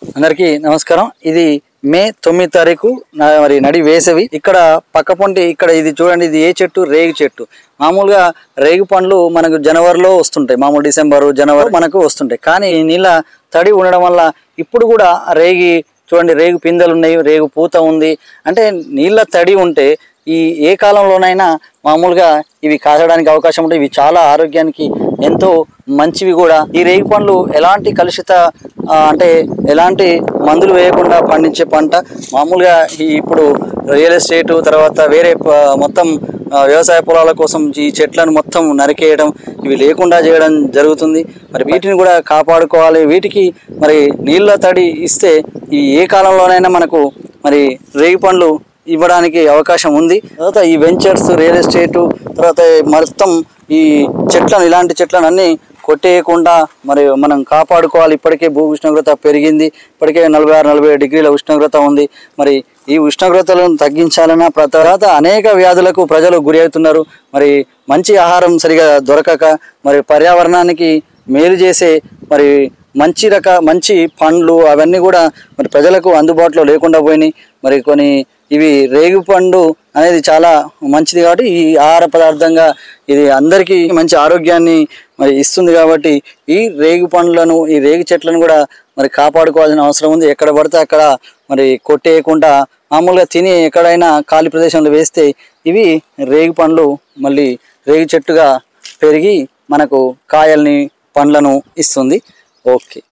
అందరికీ నమస్కారం। ఇది మే 9 తారీఖు మరి నడి వేసవి। ఇక్కడ పక్క పొంటి ఇక్కడ ఇది చూడండి, ఇది ఏ చెట్టు? రేగు చెట్టు। మామూలుగా రేగు పండ్లు మనకు జనవరిలో వస్తుంటాయి, మామూలు డిసెంబరు జనవరి మనకు వస్తుంటాయి। కానీ నీళ్ళ తడి ఉండడం వల్ల ఇప్పుడు కూడా రేగి చూడండి, రేగు పిందెలు ఉన్నాయి, రేగు పూత ఉంది। అంటే నీళ్ళ తడి ఉంటే ఈ ఏ కాలంలోనైనా మామూలుగా ఇవి కాసడానికి అవకాశం ఉంటుంది। ఇవి చాలా ఆరోగ్యానికి ఎంతో మంచివి కూడా। ఈ రేగి పండ్లు ఎలాంటి కలుషిత అంటే ఎలాంటి మందులు వేయకుండా పండించే పంట। మామూలుగా ఇప్పుడు రియల్ ఎస్టేట్ తర్వాత వేరే మొత్తం వ్యవసాయ పొలాల కోసం ఈ చెట్లను మొత్తం నరికేయడం, ఇవి లేకుండా చేయడం జరుగుతుంది। మరి వీటిని కూడా కాపాడుకోవాలి। వీటికి మరి నీళ్ళ తడి ఇస్తే ఈ ఏ కాలంలోనైనా మనకు మరి రేగి పండ్లు ఇవ్వడానికి అవకాశం ఉంది। తర్వాత ఈ వెంచర్స్ రియల్ ఎస్టేట్ తర్వాత మొత్తం ఈ చెట్లను ఇలాంటి చెట్లను అన్నీ కొట్టేయకుండా మరి మనం కాపాడుకోవాలి। ఇప్పటికే భూ ఉష్ణోగ్రత పెరిగింది, ఇప్పటికే 46-47 డిగ్రీల ఉష్ణోగ్రత ఉంది। మరి ఈ ఉష్ణోగ్రతలను తగ్గించాలన్నా తర్వాత అనేక వ్యాధులకు ప్రజలు గురి అవుతున్నారు। మరి మంచి ఆహారం సరిగా దొరకక మరి పర్యావరణానికి మేలు చేసే మరి మంచి పండ్లు అవన్నీ కూడా మరి ప్రజలకు అందుబాటులో లేకుండా పోయినాయి। మరి కొన్ని ఇవి రేగు పండు అనేది చాలా మంచిది కాబట్టి ఈ ఆహార పదార్థంగా ఇది అందరికీ మంచి ఆరోగ్యాన్ని మరి ఇస్తుంది। కాబట్టి ఈ రేగు పండ్లను ఈ రేగు చెట్లను కూడా మరి కాపాడుకోవాల్సిన అవసరం ఉంది। ఎక్కడ పడితే అక్కడ మరి కొట్టేయకుండా మామూలుగా తిని ఎక్కడైనా ఖాళీ ప్రదేశంలో వేస్తే ఇవి రేగు పండ్లు మళ్ళీ రేగు చెట్టుగా పెరిగి మనకు కాయల్ని పండ్లను ఇస్తుంది। ఓకే।